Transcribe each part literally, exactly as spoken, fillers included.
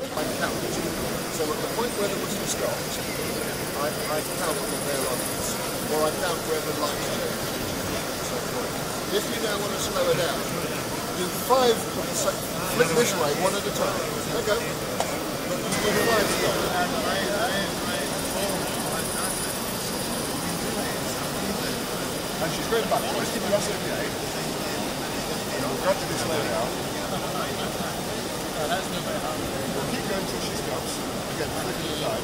I count. So at the point where the whistle stops, I, I count from there onwards. Or I count where the lights change. So if you now want to slow it down, do five, flip this way, one at a time. Okay. But do five stops. And she's going back. Just give me that's okay. We'll gradually slow down. We'll keep going until she stops. Again, flip it aside.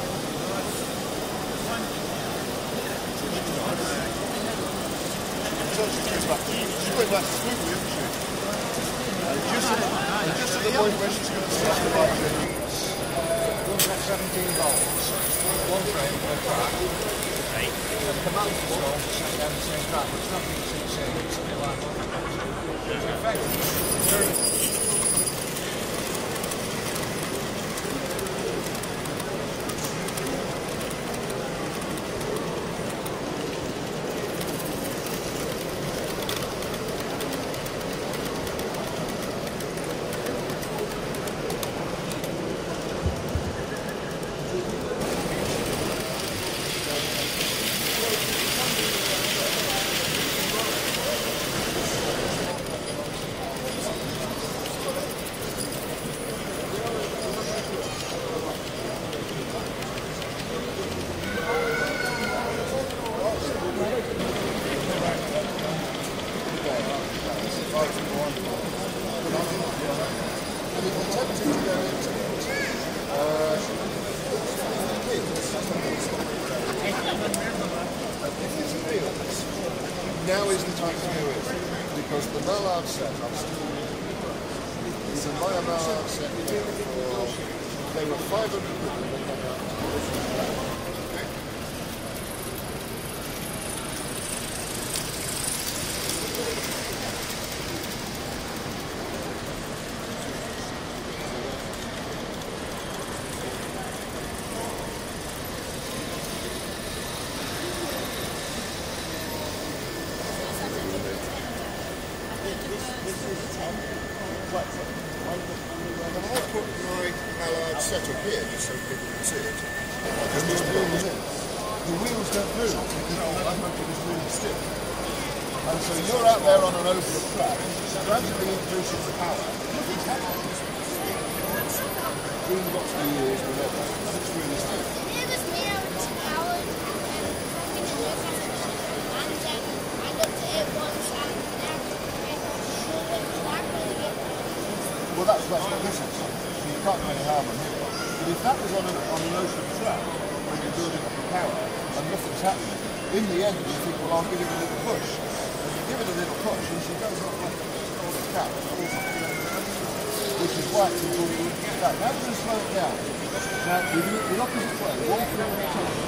Until she goes back. She's going back smoothly, isn't she? And just at the, just at the point where she's going to stop the light change. We've got seventeen volts. One train per track. Right. The command control to shut down the same track. It's nothing to see, it's something like that. In fact, now is the time to go in, because the mallard set, I'm still is a my mallard set for, they were five hundred quid when they came out. I put my mallard setup here just so people can see it. And just doing this. The wheels don't move because the motor is really stiff. And so you're out there on an open track, gradually increasing the power. Nothing's happening. Doing lots of years, whatever. It's really stiff. It was made out of power and I looked at it once and then it was short and that really good. Well, that's, that's what this is. So you can't do any harm on here. But if that was on, a, on an ocean track, when you're building up the power, and nothing's happening, in the end you think, well, I'll give it a little push. And you give it a little push, and she goes off like a cat, which is why it's important to do that. Now we're going to slow it down. Now, we do it the opposite way, one thing at a time.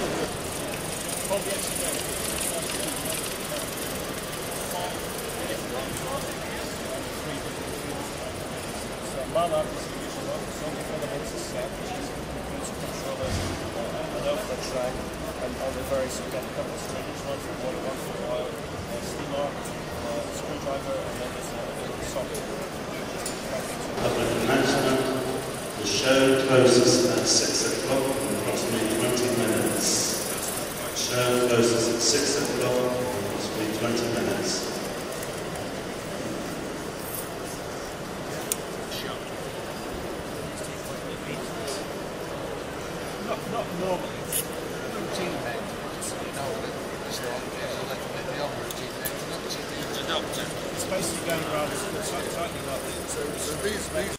Mallard distribution lock is only for the S E C C, which is includes controllers, uh, an overhead track, and other various mechanical strings, one for water, one for oil, a steam arc, a screwdriver, and then there's a socket. Public announcement. The show closes at six o'clock in approximately twenty minutes. Show closes at six o'clock in approximately twenty minutes. Not, not normally, it's routine maintenance, you know, it's not, it's a little bit beyond routine maintenance, it's a doctor. It's basically going around, it's tightening up. So, so these, these